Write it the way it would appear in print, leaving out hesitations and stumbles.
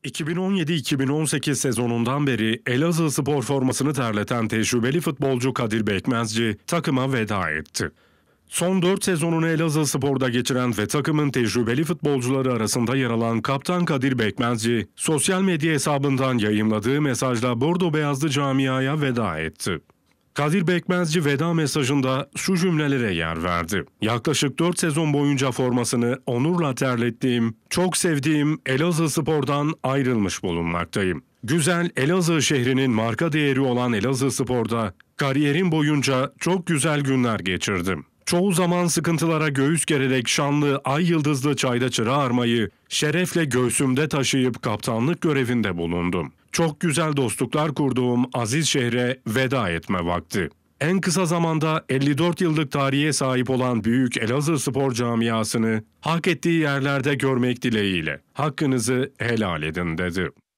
2017-2018 sezonundan beri Elazığspor formasını terleten tecrübeli futbolcu Kadir Bekmezci takıma veda etti. Son 4 sezonunu Elazığspor'da geçiren ve takımın tecrübeli futbolcuları arasında yer alan kaptan Kadir Bekmezci, sosyal medya hesabından yayımladığı mesajla Bordo Beyazlı camiaya veda etti. Kadir Bekmezci veda mesajında şu cümlelere yer verdi. Yaklaşık 4 sezon boyunca formasını onurla terlettiğim, çok sevdiğim Elazığspor'dan ayrılmış bulunmaktayım. Güzel Elazığ şehrinin marka değeri olan Elazığspor'da kariyerim boyunca çok güzel günler geçirdim. Çoğu zaman sıkıntılara göğüs gererek şanlı ay yıldızlı çayda çıra armayı şerefle göğsümde taşıyıp kaptanlık görevinde bulundum. Çok güzel dostluklar kurduğum aziz şehre veda etme vakti. En kısa zamanda 54 yıllık tarihe sahip olan büyük Elazığspor camiasını hak ettiği yerlerde görmek dileğiyle hakkınızı helal edin dedi.